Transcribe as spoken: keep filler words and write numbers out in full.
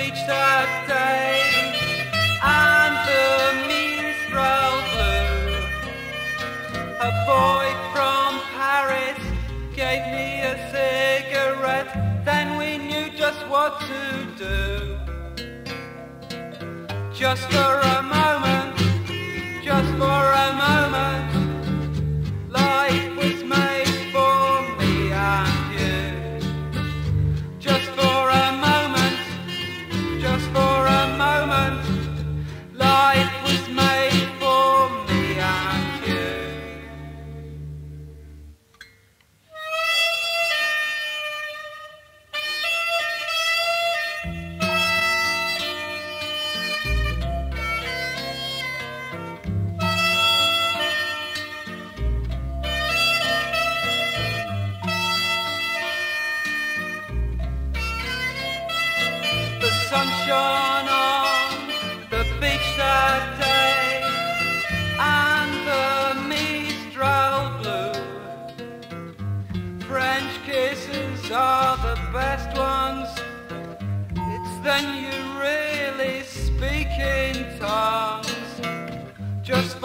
beach that day, and the minstrel blew. A boy from Paris gave me a cigarette, then we knew just what to do. Just for a moment, just for a moment, life was made for me and you. Just for a moment, just for a moment, life was made for me and you. The sun shone on the beach that day, and the mistral blew. French kisses are the best ones, it's then you really speak in tongues. Just